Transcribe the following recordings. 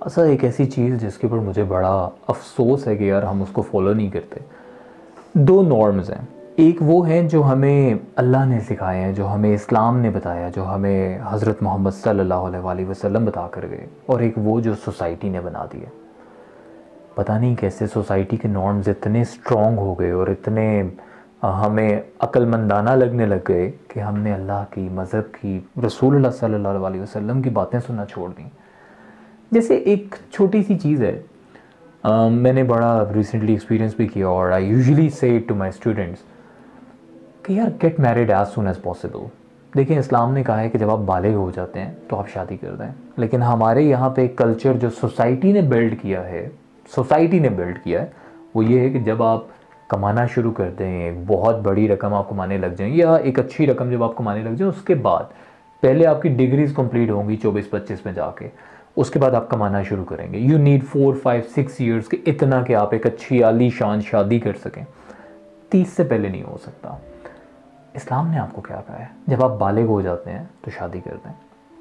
ऐसा एक ऐसी चीज़ जिसके ऊपर मुझे बड़ा अफसोस है कि यार हम उसको फॉलो नहीं करते। दो नॉर्म्स हैं। एक वो हैं जो हमें अल्लाह ने सिखाए हैं, जो हमें इस्लाम ने बताया, जो हमें हज़रत मोहम्मद सल्लल्लाहु अलैहि वसल्लम बता कर गए, और एक वो जो सोसाइटी ने बना दिए। पता नहीं कैसे सोसाइटी के नॉर्म्स इतने स्ट्रॉन्ग हो गए और इतने हमें अक्लमंदाना लगने लग गए कि हमने अल्लाह की, मज़हब की, रसूलुल्लाह सल्लल्लाहु अलैहि वसल्लम की बातें सुनना छोड़ दी। जैसे एक छोटी सी चीज़ है, मैंने बड़ा रिसेंटली एक्सपीरियंस भी किया, और I usually say to my students कि यार get married as soon as possible. देखिए, इस्लाम ने कहा है कि जब आप बालिग हो जाते हैं तो आप शादी कर दें, लेकिन हमारे यहाँ पे एक कल्चर जो सोसाइटी ने बिल्ड किया है वो ये है कि जब आप कमाना शुरू कर दें, एक बहुत बड़ी रकम आप कमाने लग जाएं, या एक अच्छी रकम जब आप कमाने लग जाएं, उसके बाद पहले आपकी डिग्रीज कंप्लीट होंगी 24-25 में जाके, उसके बाद आप कमाना शुरू करेंगे। यू नीड 4-5-6 ईयर्स के, इतना कि आप एक अच्छी आलीशान शादी कर सकें। 30 से पहले नहीं हो सकता। इस्लाम ने आपको क्या कहा है? जब आप बालिग हो जाते हैं तो शादी कर दें।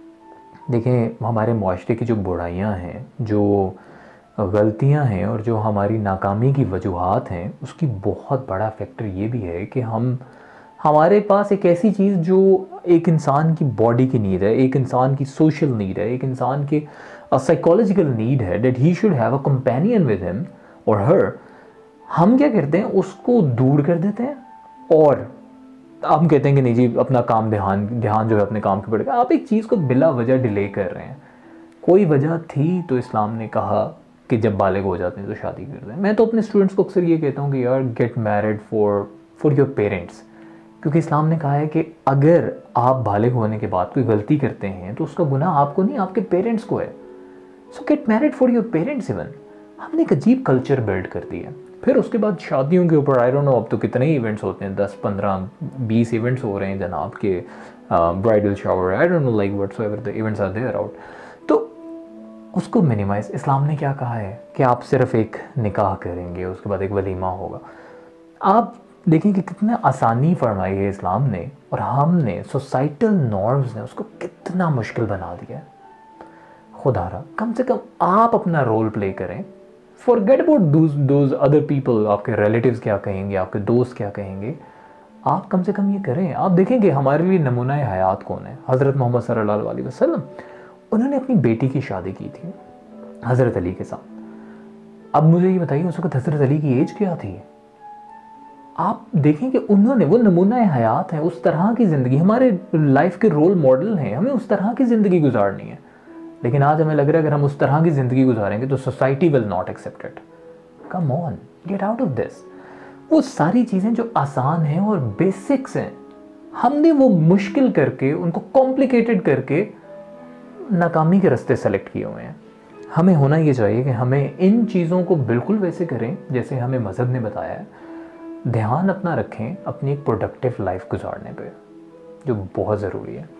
देखें, हमारे मुआशरे की जो बुराइयां हैं, जो गलतियां हैं, और जो हमारी नाकामी की वजूहात हैं, उसकी बहुत बड़ा फैक्टर ये भी है कि हमारे पास एक ऐसी चीज़ जो एक इंसान की बॉडी की नीड है, एक इंसान की सोशल नीड है, एक इंसान की साइकोलॉजिकल नीड है, that he should have a companion with him or her. हम क्या करते हैं, उसको दूर कर देते हैं, और हम कहते हैं कि नहीं जी, अपना काम, ध्यान ध्यान जो है अपने काम के पड़ेगा। आप एक चीज़ को बिला वजह डिले कर रहे हैं। कोई वजह थी तो इस्लाम ने कहा कि जब बालिग हो जाते हैं तो शादी कर दें। मैं तो अपने स्टूडेंट्स को अक्सर ये कहता हूँ कि यार get married for your parents, क्योंकि इस्लाम ने कहा है कि अगर आप बालिग होने के बाद कोई गलती करते हैं तो उसका गुनाह आपको नहीं, आपके पेरेंट्स को है। So get married for your parents. Even हमने एक अजीब कल्चर बिल्ड कर दिया। फिर उसके बाद शादियों के ऊपर आई डोंट नो अब तो कितने ही इवेंट्स होते हैं, 10-15-20 इवेंट्स हो रहे हैं जनाब के, bridal shower, I don't know like whatsoever the events are there out. तो उसको मिनिमाइज, इस्लाम ने क्या कहा है कि आप सिर्फ एक निकाह करेंगे, उसके बाद एक वलीमा होगा। आप देखें कि कितना आसानी फरमाई है इस्लाम ने, और हमने सोसाइटल नॉर्म्स ने उसको कितना मुश्किल बना दिया है। खुदारा, कम से कम आप अपना रोल प्ले करें। Forget about those other people, आपके रिलेटिव्स क्या कहेंगे, आपके दोस्त क्या कहेंगे। आप कम से कम ये करें। आप देखेंगे हमारे लिए नमूना हयात कौन है, हज़रत मोहम्मद सल्लल्लाहु अलैहि वसल्लम। उन्होंने अपनी बेटी की शादी की थी हज़रत अली के साथ। अब मुझे ये बताइए, उस वक्त हज़रत अली की एज क्या थी? आप देखें कि उन्होंने, वो नमूना हयात है, उस तरह की ज़िंदगी, हमारे लाइफ के रोल मॉडल हैं, हमें उस तरह की ज़िंदगी गुजारनी है। लेकिन आज हमें लग रहा है अगर हम उस तरह की ज़िंदगी गुजारेंगे तो society will not accept it. Come on, get out of this. वो सारी चीज़ें जो आसान हैं और बेसिक्स हैं, हमने वो मुश्किल करके, उनको कॉम्प्लिकेटेड करके नाकामी के रास्ते सेलेक्ट किए हुए हैं। हमें होना ये चाहिए कि हमें इन चीज़ों को बिल्कुल वैसे करें जैसे हमें मज़हब ने बताया है। ध्यान अपना रखें अपनी एक प्रोडक्टिव लाइफ गुजारने पे, जो बहुत ज़रूरी है।